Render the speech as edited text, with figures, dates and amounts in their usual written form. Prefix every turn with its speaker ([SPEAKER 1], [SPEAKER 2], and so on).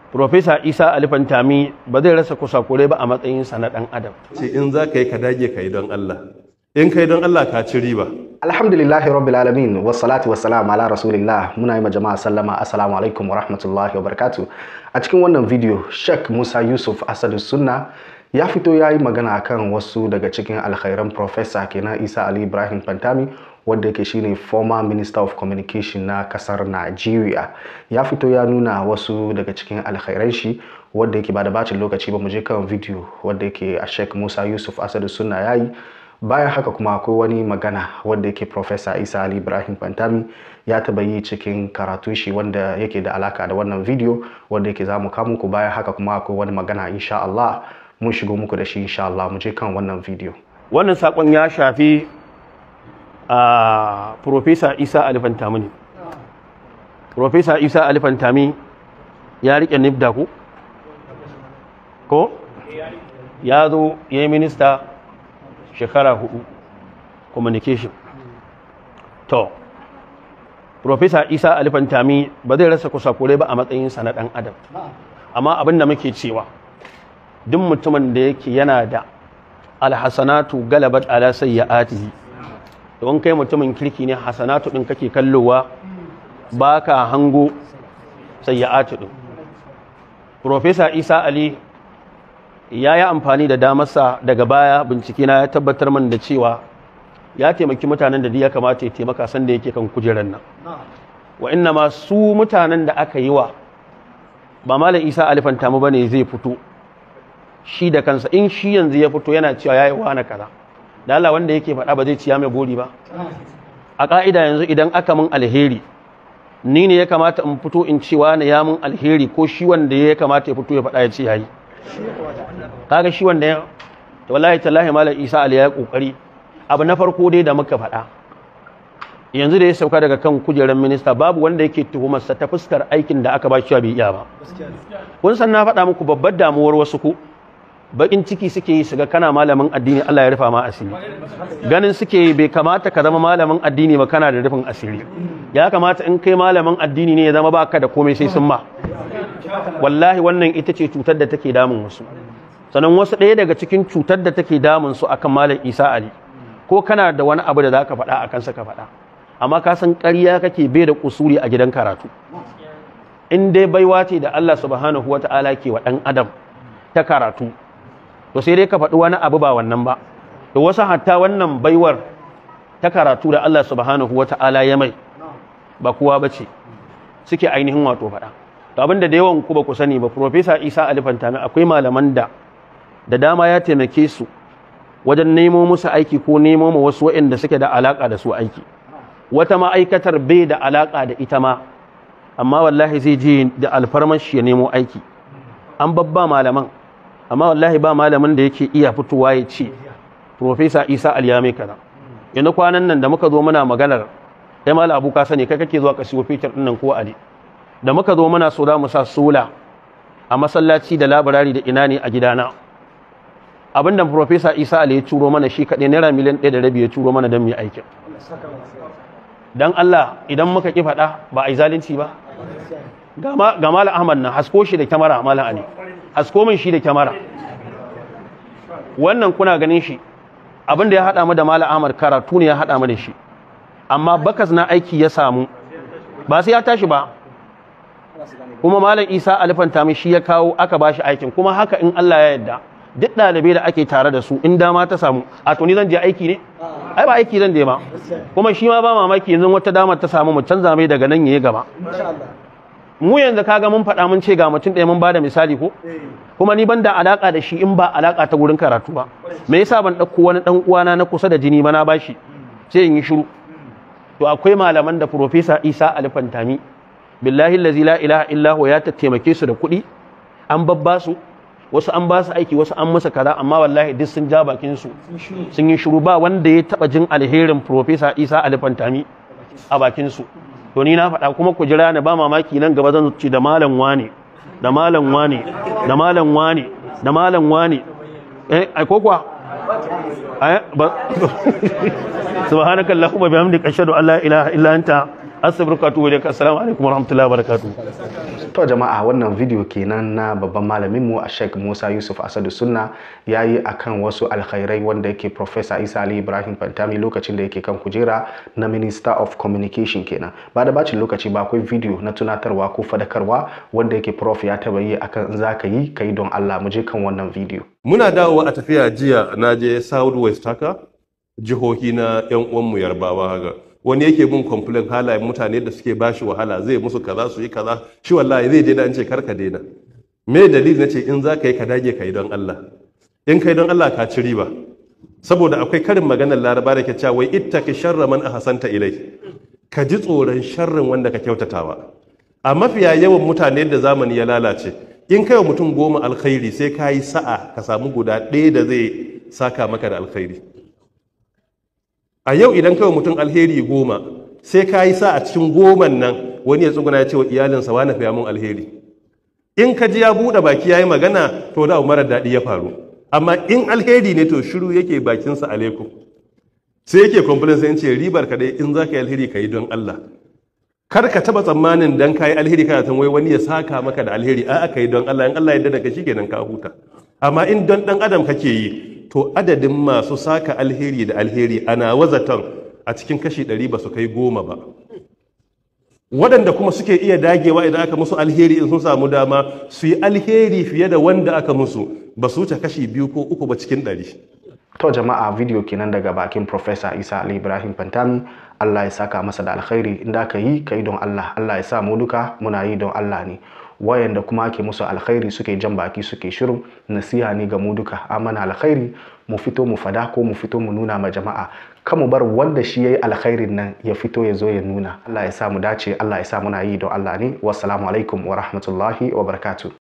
[SPEAKER 1] Profesa Isa Ali Fantami ba zai rasa kusakure ba a matsayinsa na ɗan adam.
[SPEAKER 2] Ce in za ka yi ka dage ka yi don Allah. In ka yi don Allah ka ci riba.
[SPEAKER 3] Alhamdulillahi rabbil alamin wassalatu wassalamu ala rasulillah. Muna yi ma jama'a sallama assalamu alaikum wa rahmatullahi wa barakatuh. A cikin wannan video Sheikh Musa Yusuf Asadu Sunna ya fito ya yi magana akan wasu daga cikin alkhairan Profesa kenan Isa Ali Ibrahim Fantami wanda yake shine former Minister of Communication na kasar Nigeria. Ya fito ya nuna wasu daga cikin alkhairan shi wanda yake ba da bacin lokaci ba mu je kan video wanda yake a Sheikh Musa Yusuf Asadu Sunna yayi. Bayan haka kuma akwai wani magana wanda yake Professor Isa Ali Ibrahim Fantami ya taba yi cikin karatun shi wanda yake da alaka da wannan video wanda yake zamu kawo muku. Bayan haka kuma akwai wani magana insha Allah mun shigo muku da shi insha Allah. Mu je kan wannan video.
[SPEAKER 1] Wannan sakon ya shafi Professor Isa Ali Fantami ne. Professor Isa Ali Fantami ya rike NIFDA ko ya zo ya yi minista shekara 4 communication. To Professor Isa Ali Fantami ba zai rasa kusakure ba a matsayinsa na ɗan adam, amma abin da muke cewa duk mutumin da yake yana da alhasanatu galabat ala sayyi'atihi, don kai mutumin kirki ne hasanatu din kake kallowa baka hango sayyi'atu din. Professor Isa Ali ya yi amfani da damarsa daga baya, bincike na ya tabbatar man da cewa ya taimaki mutanen da ya kamata ya taimaka sanda yake kan kujerar nan. Wa inna ma su mutanen da aka yi wa ba Malam Isa Ali Fantami bane zai fito shi da kansa, in shi yanzu ya fito yana cewa yayi wani kaza da Allah wanda yake faɗa ba zai ciya mai gori ba. A ka'ida yanzu idan aka mun alheri ni ne ya kamata in fito in ce wani ya mun alheri, ko shi wanda ya kamata ya fito ya faɗa ya ce yayi? Kaga shi wanda ya wallahi tallahi Malam Isa Ali ya kokari. Abu na farko dai da muka faɗa yanzu da ya sauka daga kan kujerar minista babu wanda yake tuhumar sa ta fuskar aikin da aka ba shi bai iya ba. Kun san na faɗa muku babbar damuwar wasu ku bakin ciki suke yi su ga kana malamin addini Allah ya rufa ma asiri, ganin suke bai kamata ka zama malamin addini ba kana da rufin asiri. Ya kamata in kai malamin addini ne ya zama baka da komai sai sun ma. Wallahi wannan ita ce cutar da take damun wasu. Sannan wasu ɗaya daga cikin cutar da take damun su akan Malam Isa Ali, ko kana da wani abu da zaka faɗa akan sa ka faɗa, amma ka san ƙarya kake bai da kusuri a gidan karatu. In dai baiwa ce da Allah subhanahu wata'ala ke wa ɗan adam ta karatu, to sai dai ka faɗi wani abu ba wannan ba. To wasu hatta wannan baiwar ta karatu da Allah subhanahu wata'ala ya mai ba kowa bace suke ainihin wato faɗa. To abinda da yawan ku ba ku sani ba, Professor Isa Ali Fantami akwai malaman da dama ya taimake su wajen nemo musu aiki ko nemo ma wasu waɗanda suke da alaka da su aiki. Wata ma'aikatar bai da alaka da ita ma, amma wallahi zai je da alfarmashi ya nemo aiki. An babba malaman, amma wallahi ba malamin da yake iya fitowa ya ce Professor Isa Ali ya mai kaza. Yanzu kwanan nan da muka zo muna maganar kai Malam Abu ka sani kai kake zuwa ka siyo fetur din nan ko Ali, da muka zo muna so da mu sa sola a masallaci da labarari da ina ne a gidana, abinda Professor Isa Ali ya turo mana shi kaɗai naira miliyan 1.5 ya turo mana don mu yi aikin. Dan Allah idan muka ki faɗa ba a yi zalunci ba. Ga Malam Ahmad nan hasko shi da kyamara, Malam Ali hasko min shi da kyamara. Wannan kuna ganin shi abinda ya haɗa mu da Malam Ahmad karatu ne ya haɗa mu da shi, amma bakas na aiki ya samu ba sai ya tashi ba. Kuma Malam Isa Ali Fantami shi ya kawo aka ba shi aikin, kuma haka in Allah ya yarda duk ɗalibai da ake tare da su in dama ta samu a to ni zan je aiki ne? Ai ba aiki zan je ba. Kuma shi ma ba mamaki yanzu wata dama ta samu mu canza mai daga nan yayi gaba. Mu yanzu kaga mun faɗa mun ce ga mutum ɗaya mun bada misali ko, kuma ni ban da alaka da shi in ba alaka ta gurin karatu ba. Me yasa ban ɗauko wani ɗan uwana na kusa da jini ba na bashi sai in yi shiru? To akwai malaman da Professor Isa Ali Fantami billahi allazi la ilaha illa huwa ya taimake su da kuɗi, an babba su, wasu an ba su aiki, wasu an musu kaza, amma wallahi duk sun ja bakin su sun yi shiru. Ba wanda ya taba jin alherin Professor Isa Ali Fantami a bakin su. To ni na faɗa kuma ku jira ni, ba mamaki nan gaba zan ci da malam wane da malam wane da malam wane da malam wane ai ko kuwa subhanakallahumma bihamdika ashhadu an la ilaha illa anta astaghfiruka wa atubu ilaik. Assalamu alaikum wa rahmatullahi wa barakatuh.
[SPEAKER 3] To jama'a, wannan video kenan na babban malamin mu a Sheikh Musa Yusuf Asadu Sunna yayi akan wasu alkhairai wanda yake Professor Isa Ali Ibrahim Fantami lokacin da yake kan kujera na Minister of Communication kenan. Ba da bacin lokaci ba, akwai video na tunatarwa ko fadakarwa wanda yake Prof ya taba yi akan in zaka yi kai don Allah. Mu je kan wannan video.
[SPEAKER 2] Muna dawowa a tafiya jiya, na je South West haka, jihohi na yan uwanmu Yarbawa haka. Wani yake bin complain halayen mutane da suke bashi wahala, zai musu kaza su yi kaza, shi wallahi zai daina, an ce karka daina. Me dalili nace in za ka yi ka dage ka yi don Allah. In kai don Allah ka ci riba. Saboda akwai karin maganar Laraba da ke cewa wai ittaki sharra man ahsanta ilai. Ka ji tsoron sharrin wanda ka kyautatawa. A mafiya yawan mutane da zamani ya lalace, in kai wa mutum 10 alkhairi sai ka yi sa'a ka samu guda ɗaya da zai saka maka da alkhairi. A yau idan kawai mutum alheri 10 sai ka yi sa a cikin 10 nan wani ya tsuguna ya ce wa iyalinsa wani fiya mun alheri. In ka ji ya buɗe baki ya yi magana, to da mara daɗi ya faru. Amma in alheri ne to shiru yake bakinsa alaikum. Sai yake complain sai ce ribar ka dai in za ka yi alheri ka yi don Allah. Kar ka taba tsammanin dan ka yi alheri kana tan wai wani ya saka maka da alheri, a'a ka yi don Allah, in Allah ya yarda da ka shikenan ka huta. Amma in don dan adam kake yi, to adadin masu saka alheri da alheri ana wazaton a cikin kashi 100 ba su kai 10 ba. Waɗanda kuma suke iya dagewa idan aka musu alheri in sun samu dama su yi alheri fiye da wanda aka musu, ba su wuce kashi 2 ko 3 ba cikin 100.
[SPEAKER 3] To jama'a, video kenan daga bakin Professor Isa Ali Ibrahim Fantami. Allah ya saka masa da alkhairi. Inda ka yi kai don Allah, Allah ya sa mu duka muna yi don Allah ne. Wayanda kuma ake musu alkhairi suke jan baki suke shiru, nasiha ne ga mu duka. Amana alkhairi mu fito mu fada ko mu fito mu nuna ma jama'a. Kan mu bar wanda shi yayi alkhairin nan ya fito ya zo ya nuna. Allah ya sa mu dace, Allah ya sa muna yi don Allah ne. Wassalamu alaikum wa rahmatullahi wa barakatuh.